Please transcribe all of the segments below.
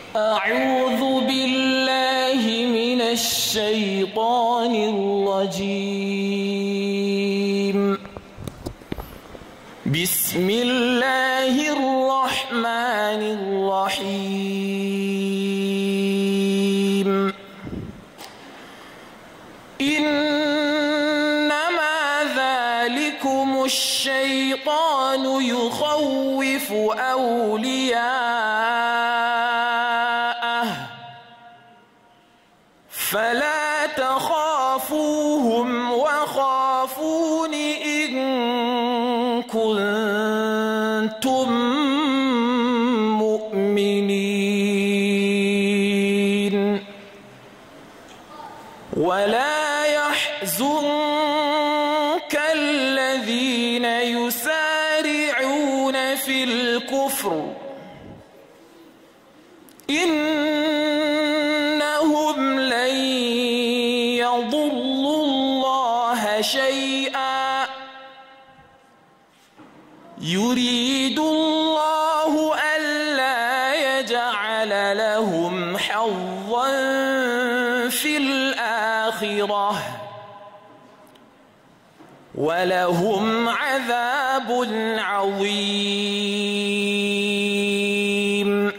أعوذ بالله من الشيطان الرجيم. بسم الله الرحمن الرحيم. إنما ذلكم الشيطان يخوف أولياءه فلا تخافوهم وخافون إن كنتم مؤمنين. ولا يحزنك الذين يسارعون في الكفر إنهم لن يضروا الله شيئا يريد الله ألا يجعل لهم حظا في الآخرة ولهم عذاب عظيم.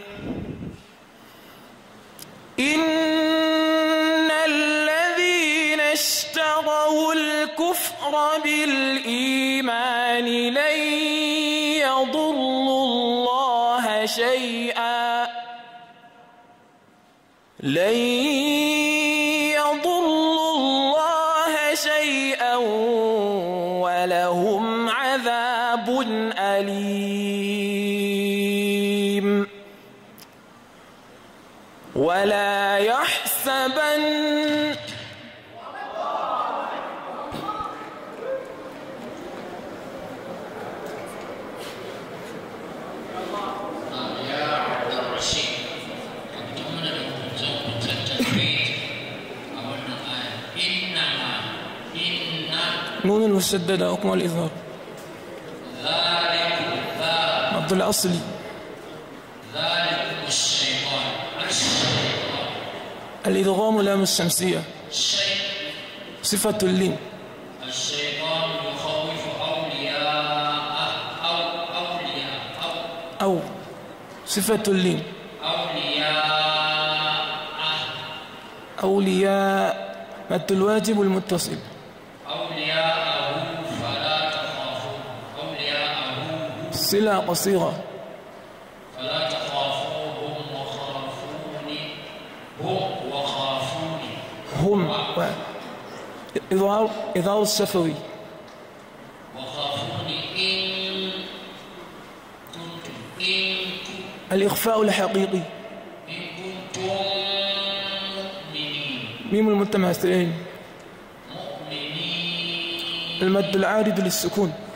إن الذين اشتروا الكفر بالإيمان لن يضروا الله شيئا ولهم عذاب أليم. ولا يحسبن نون المشددة حكم الإظهار عبد الأصلي ذلك الشيطان الإدغام لام الشمسية صفة اللين. الشيطان يخوف أو صفة اللين أولياء مد الواجب المتصل أولياءه فلا تخافوا أولياءه صلة قصيرة فلا تخافوهم وخافوني هم إظهار الشفوي وخافوني إن كنتم الإخفاء الحقيقي إن كنتم مؤمنين ميم المتماثلين المد العارض للسكون